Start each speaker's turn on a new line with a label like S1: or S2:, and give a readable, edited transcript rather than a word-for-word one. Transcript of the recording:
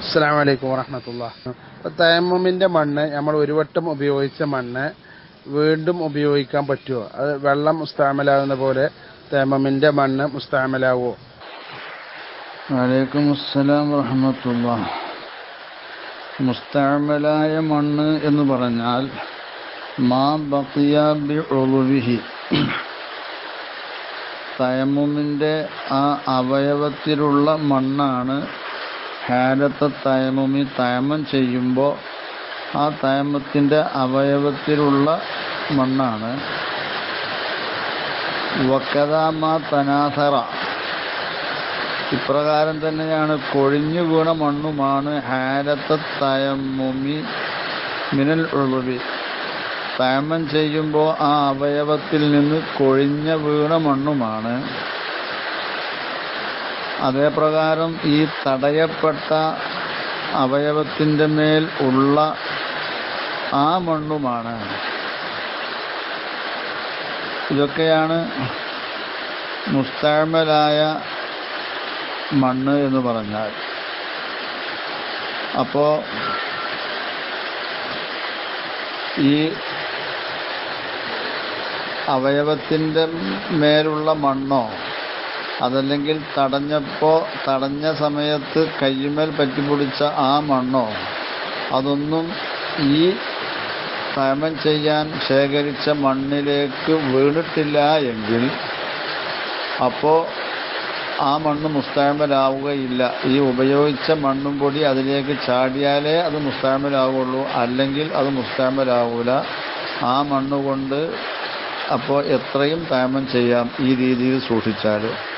S1: അസ്സലാമു അലൈക്കും വറഹ്മത്തുള്ളാഹി. തയമ്മുമിന്റെ മണ്ണ് നമ്മൾ ഒരു വട്ടം ഉപയോഗിച്ച മണ്ണ് വീണ്ടും ഉപയോഗിക്കാൻ പറ്റുമോ? അത് വെള്ളം മുസ്തഅമലാകുന്ന പോലെ തയമ്മുമിന്റെ മണ്ണ് മുസ്തഅമലാവോ?
S2: വലൈക്കും അസ്സലാം വറഹ്മത്തുള്ളാഹി. മുസ്തഅമലായ മണ്ണ് എന്ന് പറഞ്ഞാൽ മാ ബഖിയ ബിഉളുവിഹി, തയമ്മുമിന്റെ ആ അവയവത്തിലുള്ള മണ്ണാണ് ഹാലത്തെ തയമ്മുമി, തയമ്മം ചെയ്യുമ്പോൾ ആ തയമ്മത്തിൻ്റെ അവയവത്തിലുള്ള മണ്ണാണ്. വക്കദാമ തനാസറ, ഇപ്രകാരം തന്നെയാണ് കൊഴിഞ്ഞു വീണ മണ്ണുമാണ് ഹാലത്തെ തയമ്മുമി മിനൽ ഉളുവി, തയമ്മം ചെയ്യുമ്പോൾ ആ അവയവത്തിൽ നിന്ന് കൊഴിഞ്ഞ വീണ മണ്ണുമാണ്. അതേപ്രകാരം ഈ തടയപ്പെട്ട അവയവത്തിൻ്റെ മേൽ ഉള്ള ആ മണ്ണുമാണ്. ഇതൊക്കെയാണ് മുസ്തഅമലായ മണ്ണ് എന്ന് പറഞ്ഞാൽ. അപ്പോൾ ഈ അവയവത്തിൻ്റെ മേലുള്ള മണ്ണോ അതല്ലെങ്കിൽ തടഞ്ഞ സമയത്ത് കയ്യുമേൽ പറ്റിപ്പിടിച്ച ആ മണ്ണോ അതൊന്നും ഈ തയമ്മം ചെയ്യാൻ ശേഖരിച്ച മണ്ണിലേക്ക് വീണിട്ടില്ല എങ്കിൽ അപ്പോൾ ആ മണ്ണ് മുസ്തഅമലാവുകയില്ല. ഈ ഉപയോഗിച്ച മണ്ണും പൊടി അതിലേക്ക് ചാടിയാലേ അത് മുസ്തഅമലാവുള്ളൂ, അല്ലെങ്കിൽ അത് മുസ്തഅമലാവൂല. ആ മണ്ണ് കൊണ്ട് അപ്പോൾ എത്രയും തയമ്മം ചെയ്യാം ഈ രീതിയിൽ സൂക്ഷിച്ചാൽ.